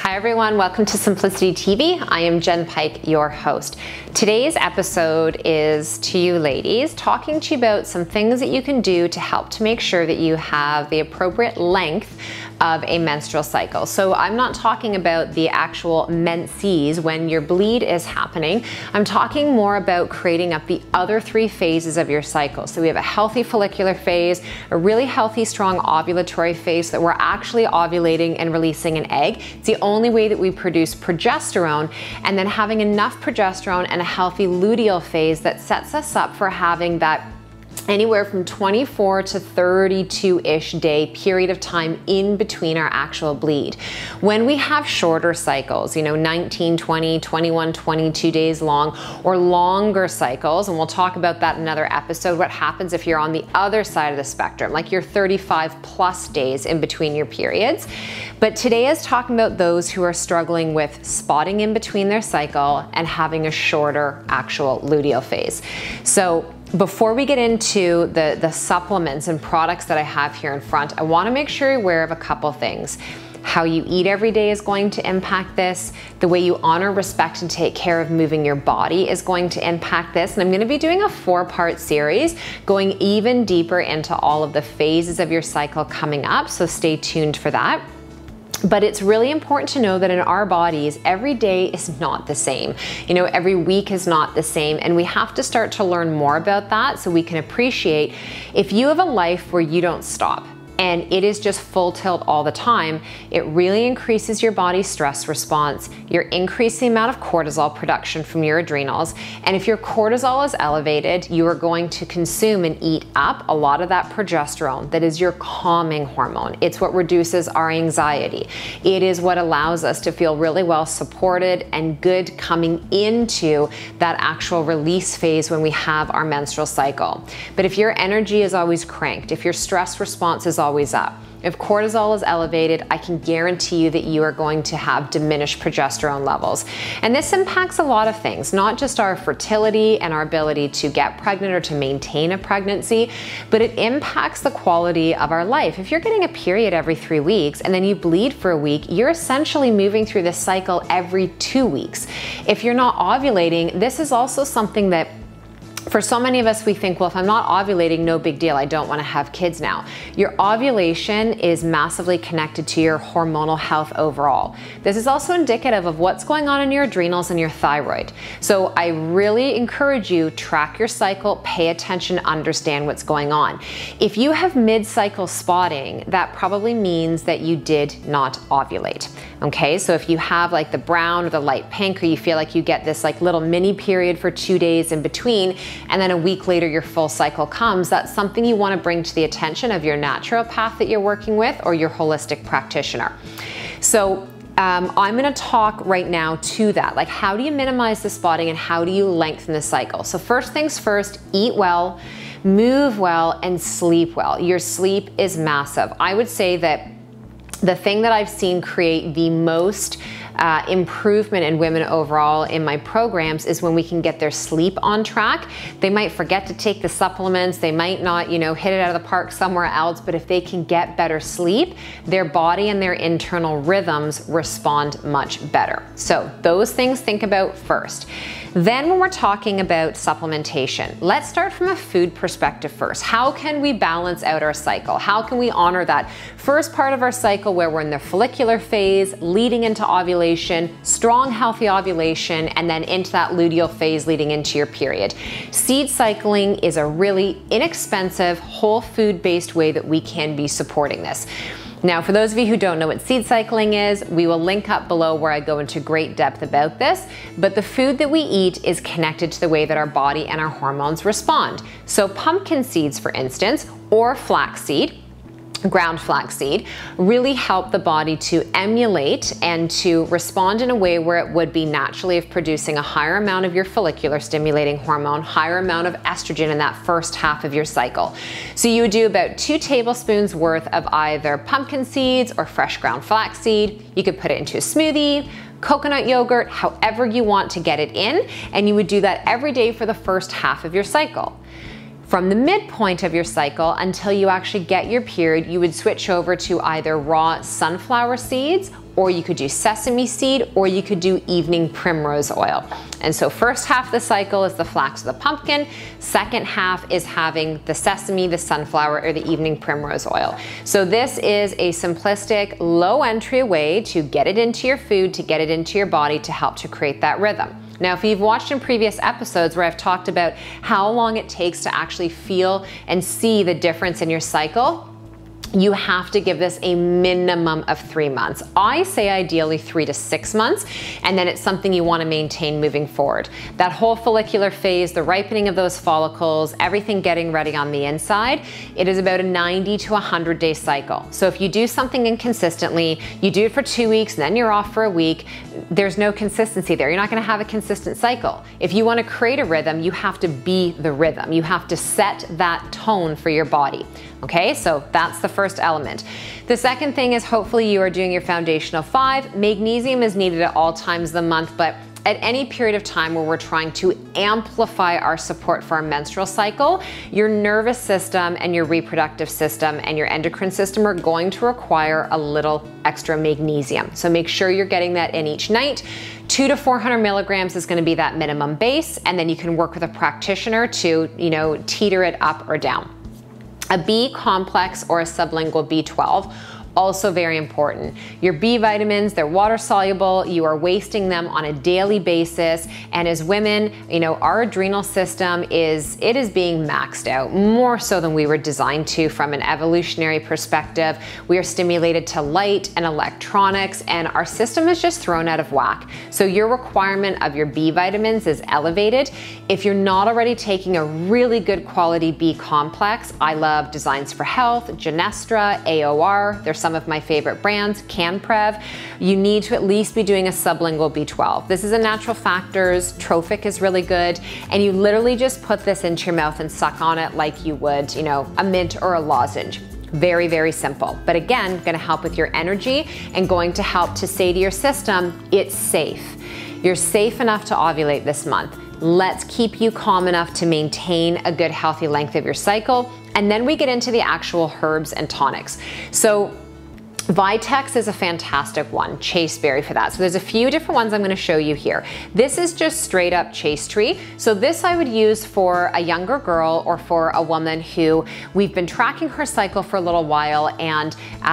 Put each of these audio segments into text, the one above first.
Hi everyone, welcome to Simplicity TV. I am Jen Pike, your host. Today's episode is to you ladies, talking to you about some things that you can do to help to make sure that you have the appropriate length of a menstrual cycle. So I'm not talking about the actual menses when your bleed is happening. I'm talking more about creating up the other three phases of your cycle. So we have a healthy follicular phase, a really healthy, strong ovulatory phase that we're actually ovulating and releasing an egg. It's the only way that we produce progesterone, and then having enough progesterone and a healthy luteal phase that sets us up for having that anywhere from 24 to 32-ish day period of time in between our actual bleed. When we have shorter cycles, 19, 20, 21, 22 days long, or longer cycles, and we'll talk about that in another episode, what happens if you're on the other side of the spectrum, like you're 35 plus days in between your periods. But today is talking about those who are struggling with spotting in between their cycle and having a shorter actual luteal phase. So before we get into the supplements and products that I have here in front, I want to make sure you're aware of a couple things. How you eat every day is going to impact this. The way you honor, respect, and take care of moving your body is going to impact this. And I'm going to be doing a 4-part series going even deeper into all of the phases of your cycle coming up, so stay tuned for that. But it's really important to know that in our bodies, every day is not the same. Every week is not the same, and we have to start to learn more about that so we can appreciate if you have a life where you don't stop and it is just full tilt all the time, it really increases your body's stress response. You're increasing the amount of cortisol production from your adrenals. And if your cortisol is elevated, you are going to consume and eat up a lot of that progesterone that is your calming hormone. It's what reduces our anxiety. It is what allows us to feel really well supported and good coming into that actual release phase when we have our menstrual cycle. But if your energy is always cranked, if your stress response is always up, if cortisol is elevated, I can guarantee you that you are going to have diminished progesterone levels. And this impacts a lot of things, not just our fertility and our ability to get pregnant or to maintain a pregnancy, but it impacts the quality of our life. If you're getting a period every 3 weeks and then you bleed for a week, you're essentially moving through this cycle every 2 weeks. If you're not ovulating, this is also something that for so many of us, we think, well, if I'm not ovulating, no big deal. I don't want to have kids now. Your ovulation is massively connected to your hormonal health overall. This is also indicative of what's going on in your adrenals and your thyroid. So I really encourage you, track your cycle, pay attention, understand what's going on. If you have mid-cycle spotting, that probably means that you did not ovulate. Okay, so if you have like the brown or the light pink, or you feel like you get this like little mini period for 2 days in between, and then a week later your full cycle comes, that's something you want to bring to the attention of your naturopath that you're working with or your holistic practitioner. So I'm going to talk right now to that, like how do you minimize the spotting and how do you lengthen the cycle? So first things first, eat well, move well, and sleep well. Your sleep is massive. I would say that the thing that I've seen create the most improvement in women overall in my programs is when we can get their sleep on track. They might forget to take the supplements, they might not, hit it out of the park somewhere else, but if they can get better sleep, their body and their internal rhythms respond much better. So those things think about first. Then when we're talking about supplementation, let's start from a food perspective first. How can we balance out our cycle? How can we honor that first part of our cycle where we're in the follicular phase, leading into ovulation, strong, healthy ovulation, and then into that luteal phase leading into your period? Seed cycling is a really inexpensive, whole food-based way that we can be supporting this. Now, for those of you who don't know what seed cycling is, we will link up below where I go into great depth about this, but the food that we eat is connected to the way that our body and our hormones respond. So pumpkin seeds, for instance, or flaxseed, ground flaxseed, really help the body to emulate and to respond in a way where it would be naturally of producing a higher amount of your follicular stimulating hormone, higher amount of estrogen in that first half of your cycle. So you would do about 2 tablespoons worth of either pumpkin seeds or fresh ground flaxseed. You could put it into a smoothie, coconut yogurt, however you want to get it in, and you would do that every day for the first half of your cycle. From the midpoint of your cycle until you actually get your period, you would switch over to either raw sunflower seeds or you could do sesame seed, or you could do evening primrose oil. And so first half of the cycle is the flax or the pumpkin. Second half is having the sesame, the sunflower, or the evening primrose oil. So this is a simplistic, low entry way to get it into your food, to get it into your body, to help to create that rhythm. Now, if you've watched in previous episodes where I've talked about how long it takes to actually feel and see the difference in your cycle, you have to give this a minimum of 3 months. I say ideally 3 to 6 months, and then it's something you want to maintain moving forward. That whole follicular phase, the ripening of those follicles, everything getting ready on the inside, it is about a 90 to 100 day cycle. So if you do something inconsistently, you do it for 2 weeks, and then you're off for a week, there's no consistency there. You're not going to have a consistent cycle. If you want to create a rhythm, you have to be the rhythm. You have to set that tone for your body. Okay, so that's the first element. The second thing is hopefully you are doing your foundational 5. Magnesium is needed at all times of the month, but at any period of time where we're trying to amplify our support for our menstrual cycle, your nervous system and your reproductive system and your endocrine system are going to require a little extra magnesium. So make sure you're getting that in each night. 200 to 400 milligrams is going to be that minimum base, and then you can work with a practitioner to, teeter it up or down. A B complex or a sublingual B12, also very important. Your B vitamins, they're water soluble, you are wasting them on a daily basis, and as women, our adrenal system is being maxed out, more so than we were designed to from an evolutionary perspective. We are stimulated to light and electronics, and our system is just thrown out of whack. So your requirement of your B vitamins is elevated. If you're not already taking a really good quality B complex, I love Designs for Health, Genestra, AOR, there's some of my favorite brands, CanPrev. You need to at least be doing a sublingual B12. This is a Natural Factors, Trophic is really good, and you literally just put this into your mouth and suck on it like you would, a mint or a lozenge. Very, very simple. But again, going to help with your energy and going to help to say to your system, it's safe. You're safe enough to ovulate this month. Let's keep you calm enough to maintain a good, healthy length of your cycle. And then we get into the actual herbs and tonics. So Vitex is a fantastic one, chasteberry for that. So there's a few different ones I'm going to show you here. This is just straight up chaste tree. So this I would use for a younger girl or for a woman who we've been tracking her cycle for a little while, and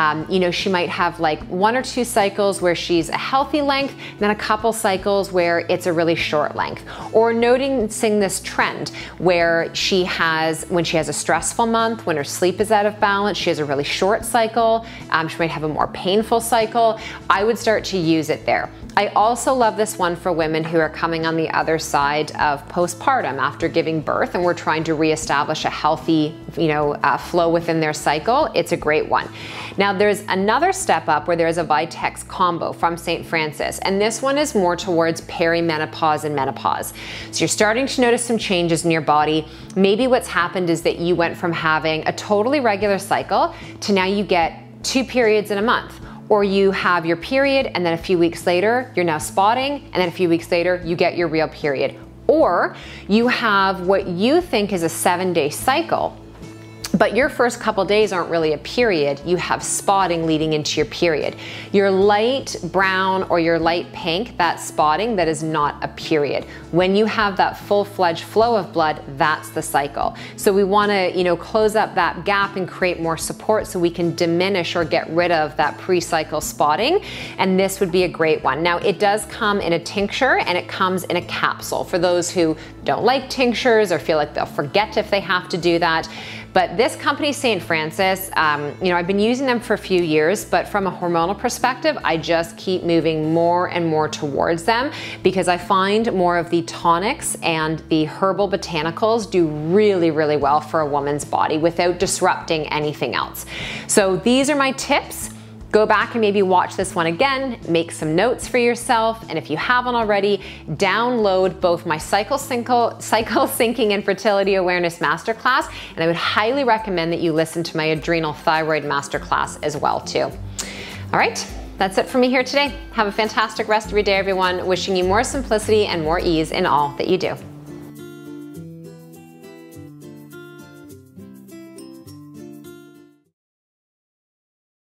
she might have like 1 or 2 cycles where she's a healthy length, and then a couple cycles where it's a really short length. Or noticing this trend where when she has a stressful month, when her sleep is out of balance, she has a really short cycle, she might have a more painful cycle, I would start to use it there. I also love this one for women who are coming on the other side of postpartum after giving birth, and we're trying to reestablish a healthy, flow within their cycle. It's a great one. Now there's another step up where there's a Vitex combo from St. Francis, and this one is more towards perimenopause and menopause. So you're starting to notice some changes in your body. Maybe what's happened is that you went from having a totally regular cycle to now you get 2 periods in a month, or you have your period and then a few weeks later you're now spotting, and then a few weeks later you get your real period, or you have what you think is a 7-day cycle, but your first couple days aren't really a period. You have spotting leading into your period. Your light brown or your light pink, that spotting, that is not a period. When you have that full-fledged flow of blood, that's the cycle. So we want to, close up that gap and create more support so we can diminish or get rid of that pre-cycle spotting. And this would be a great one. Now it does come in a tincture and it comes in a capsule for those who don't like tinctures or feel like they'll forget if they have to do that. But this company, St. Francis, I've been using them for a few years, but from a hormonal perspective, I just keep moving more and more towards them because I find more of the tonics and the herbal botanicals do really, really well for a woman's body without disrupting anything else. So these are my tips. Go back and maybe watch this one again, make some notes for yourself, and if you haven't already, download both my cycle syncing and fertility awareness masterclass, and I would highly recommend that you listen to my adrenal thyroid masterclass as well too. All right, that's it for me here today. Have a fantastic rest of your day, everyone. Wishing you more simplicity and more ease in all that you do.